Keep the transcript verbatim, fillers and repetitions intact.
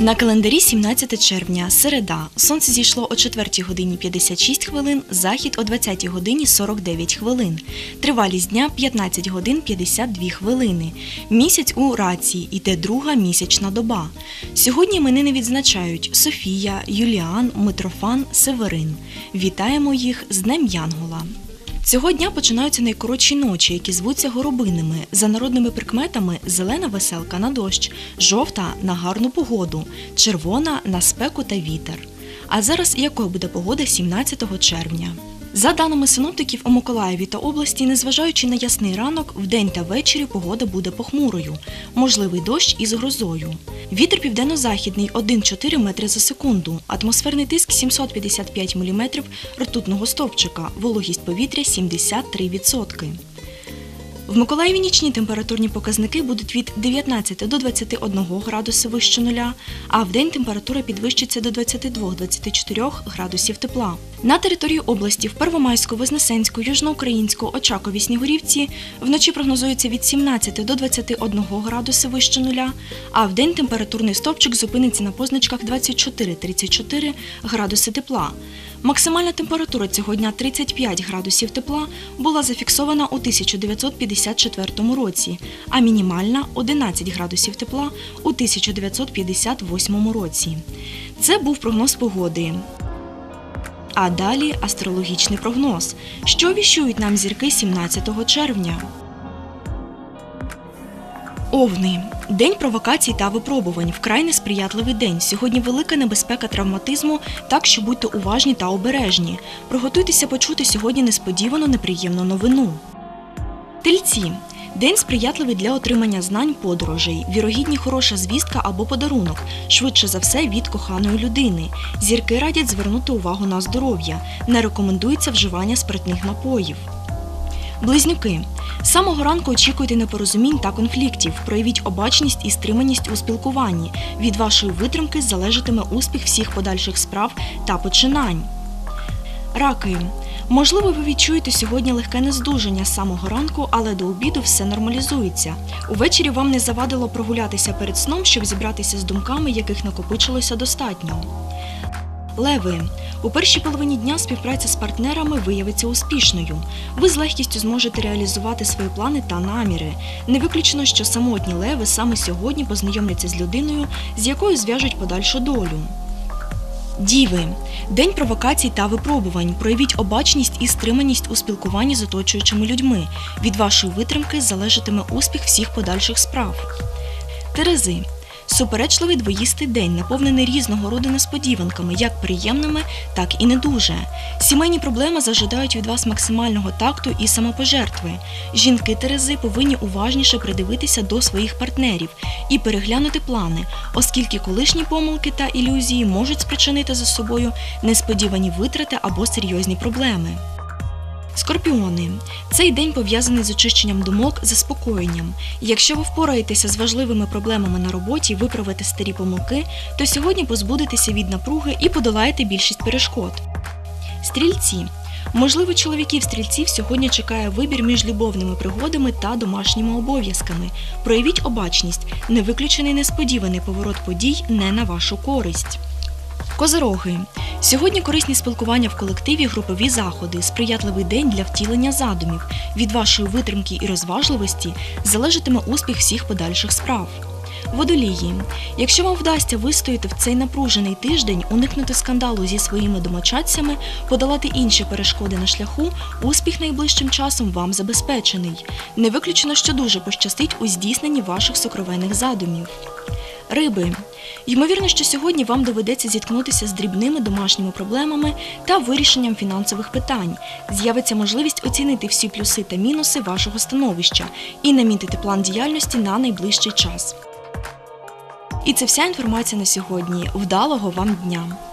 На календарі сімнадцяте червня, середа. Сонце зійшло о четвертій годині п'ятдесят шість хвилин, захід о двадцятій годині сорок дев'ять хвилин. Тривалість дня – п'ятнадцять годин п'ятдесят дві хвилини. Місяць у рації, іде друга місячна доба. Сьогодні іменини відзначають Софія, Юліан, Митрофан, Северин. Вітаємо їх з Днем Янгола. Цього дня починаються найкоротші ночі, які звуться горобинами. За народними прикметами – зелена веселка на дощ, жовта – на гарну погоду, червона – на спеку та вітер. А зараз якою буде погода сімнадцятого червня? За даними синоптиків, у Миколаєві та області, незважаючи на ясний ранок, вдень та ввечері погода буде похмурою. Можливий дощ із грозою. Вітер південно-західний – один цілих чотири метри за секунду. Атмосферний тиск – сімсот п'ятдесят п'ять міліметрів ртутного стовпчика. Вологість повітря – сімдесят три відсотки. В Миколаєві нічні температурні показники будуть від дев'ятнадцяти до двадцяти одного градуса вище нуля, а вдень температура підвищиться до двадцяти двох - двадцяти чотирьох градусів тепла. На території області в Первомайську, Вознесенську, Южноукраїнську, Очакові, Снігурівці вночі прогнозується від сімнадцяти до двадцяти одного градуса вище нуля, а вдень температурний стовпчик зупиниться на позначках двадцять чотири - тридцять чотири градуси тепла. Максимальна температура цього дня тридцять п'ять градусів тепла була зафіксована у тисяча дев'ятсот п'ятдесят четвертому році, а мінімальна – одинадцять градусів тепла у тисяча дев'ятсот п'ятдесят восьмому році. Це був прогноз погоди. А далі астрологічний прогноз. Що віщують нам зірки сімнадцятого червня? Овни. День провокацій та випробувань. Вкрай несприятливий день. Сьогодні велика небезпека травматизму, так що будьте уважні та обережні. Приготуйтеся почути сьогодні несподівану неприємну новину. Тельці. День сприятливий для отримання знань, подорожей. Вірогідні хороша звістка або подарунок. Швидше за все від коханої людини. Зірки радять звернути увагу на здоров'я. Не рекомендується вживання спиртних напоїв. Близнюки. З самого ранку очікуйте непорозумінь та конфліктів. Проявіть обачність і стриманість у спілкуванні. Від вашої витримки залежатиме успіх всіх подальших справ та починань. Раки. Можливо, ви відчуєте сьогодні легке нездужання з самого ранку, але до обіду все нормалізується. Увечері вам не завадило прогулятися перед сном, щоб зібратися з думками, яких накопичилося достатньо. Леви. У першій половині дня співпраця з партнерами виявиться успішною. Ви з легкістю зможете реалізувати свої плани та наміри. Не виключено, що самотні леви саме сьогодні познайомляться з людиною, з якою зв'яжуть подальшу долю. Діви. День провокацій та випробувань. Проявіть обачність і стриманість у спілкуванні з оточуючими людьми. Від вашої витримки залежатиме успіх всіх подальших справ. Терези. Суперечливий двоїстий день, наповнений різного роду несподіванками, як приємними, так і не дуже. Сімейні проблеми зажадають від вас максимального такту і самопожертви. Жінки Терези повинні уважніше придивитися до своїх партнерів і переглянути плани, оскільки колишні помилки та ілюзії можуть спричинити за собою несподівані витрати або серйозні проблеми. Скорпіони. Цей день пов'язаний з очищенням думок, заспокоєнням. Якщо ви впораєтеся з важливими проблемами на роботі, виправите старі помилки, то сьогодні позбудетеся від напруги і подолаєте більшість перешкод. Стрільці. Можливо, чоловіків-стрільців сьогодні чекає вибір між любовними пригодами та домашніми обов'язками. Проявіть обачність. Не виключений несподіваний поворот подій не на вашу користь. Козироги. Сьогодні корисні спілкування в колективі, групові заходи, сприятливий день для втілення задумів. Від вашої витримки і розважливості залежатиме успіх всіх подальших справ. Водолії. Якщо вам вдасться вистояти в цей напружений тиждень, уникнути скандалу зі своїми домочадцями, подолати інші перешкоди на шляху, успіх найближчим часом вам забезпечений. Не виключено, що дуже пощастить у здійсненні ваших сокровенних задумів. Риби. Ймовірно, що сьогодні вам доведеться зіткнутися з дрібними домашніми проблемами та вирішенням фінансових питань. З'явиться можливість оцінити всі плюси та мінуси вашого становища і намітити план діяльності на найближчий час. І це вся інформація на сьогодні. Вдалого вам дня!